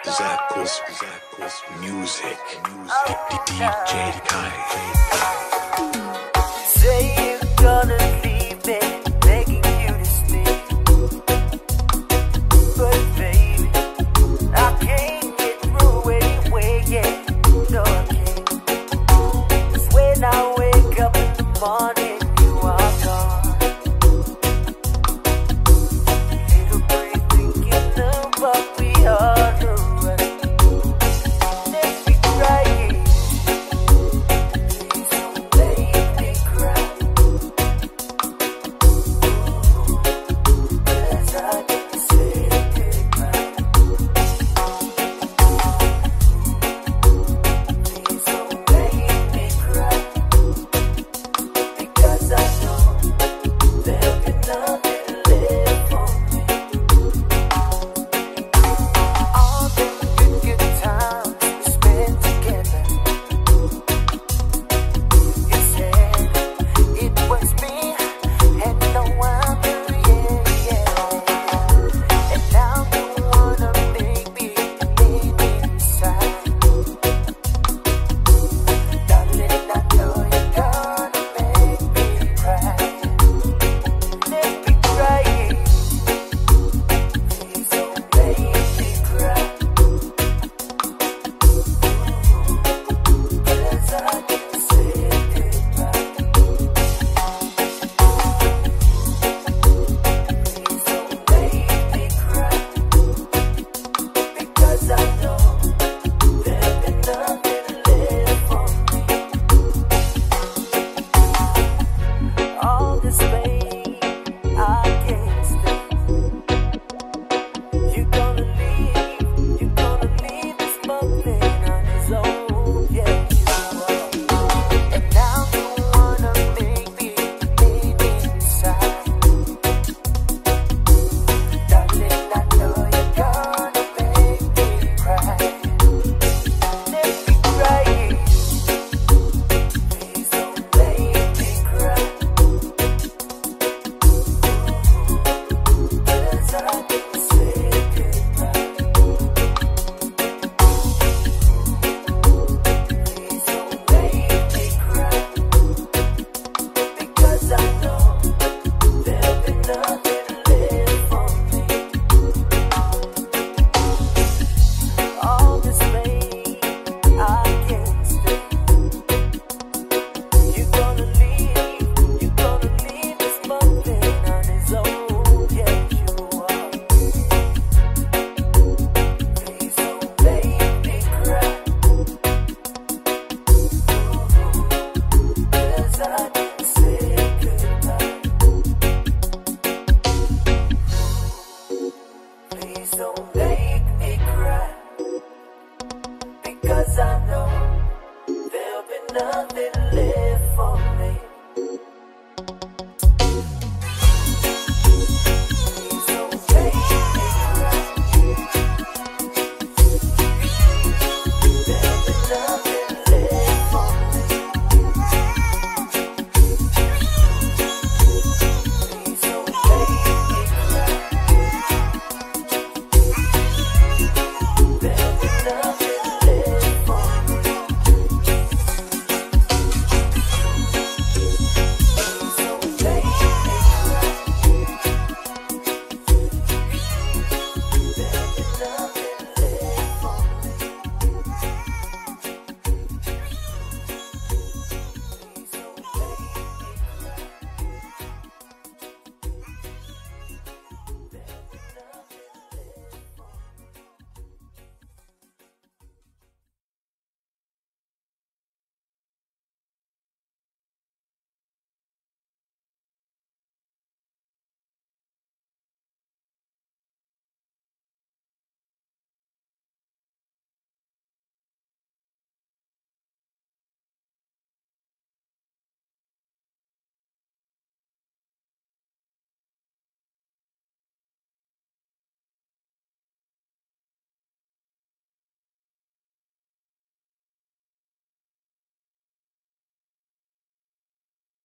Zakos Music, DJ Kai. Say you're gonna leave me, begging you to stay. But baby, I can't get through anyway, yeah. No, I can't. 'Cause when I wake up in the morning, you are gone. Little brain thinking of what we are doing. Make me crying. Please don't make me cry. 'Cause I didn't say goodbye. Please don't make me cry. Because I know there'll be nothing left for me. All the good times we spent together. You said it was me and no other, yeah. And now you wanna make me lean inside. Darling, I know you're gonna make me cry. Make me cry. Please don't make me cry. 'Cause I didn't say goodbye. Please don't make me cry. Because I know there'll be nothing left for me. All this pain, I can't stay. You're gonna leave this bumping on his own, yeah, you are. And now you wanna make me lean inside. Darling, I know you're gonna make me cry. Make me cry. Please don't make me cry. 'Cause I didn't say goodbye. Please don't make me cry. Because I know there'll be nothing left for me. All this pain, I can't stay. You're gonna leave this bumping on his own, yeah, you are. Please don't make me cry. 'Cause I didn't say goodbye. Please don't make me cry. Because I know there'll be nothing left.